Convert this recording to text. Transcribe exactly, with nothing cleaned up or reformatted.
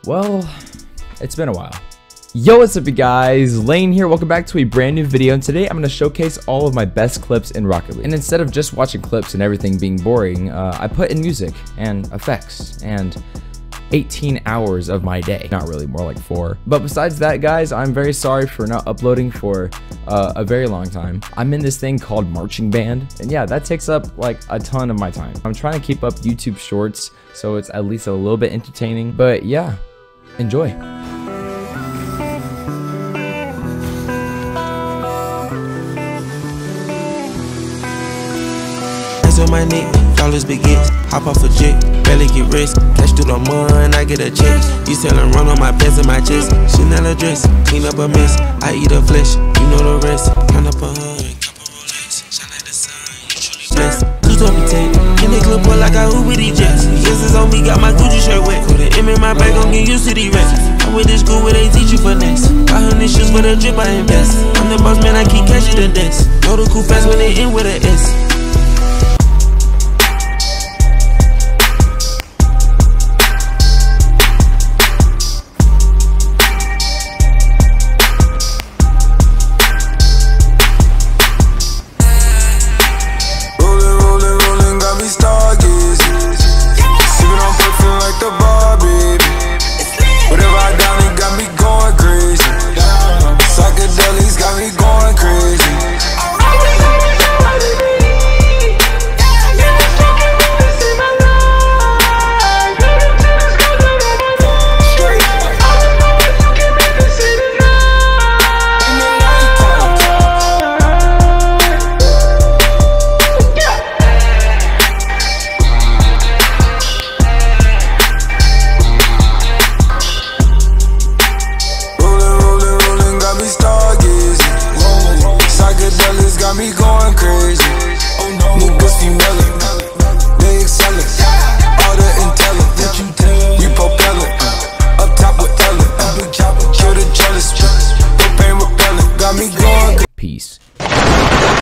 Well, it's been a while. Yo, what's up you guys, Lane here, welcome back to a brand new video, and today I'm going to showcase all of my best clips in Rocket League. And instead of just watching clips and everything being boring, uh, I put in music and effects and eighteen hours of my day. Not really, more like four. But besides that, guys, I'm very sorry for not uploading for uh, a very long time. I'm in this thing called marching band, and yeah, that takes up like a ton of my time. I'm trying to keep up YouTube shorts, so it's at least a little bit entertaining, but yeah, enjoy. On my neck, flawless begins. Hop off a jet, barely get rest. Cash through the mud, I get a check. You selling run on my pants and my chest. Chanel a dress, clean up a mess. I eat her flesh, you know the rest. Count up a hood, couple Rolex, shine like the sun. You truly blessed. Two double tape, in the club boy like I hoop with these jets. Yes, it's on me, got my Gucci shirt wet. Put an M in my bag, gon' get used to these rats. I went to school where they teach you finesse. I hundred shoes with a drip, I invest. I'm the boss man, I keep cashing the desk. Know the cool fast when they in with a S.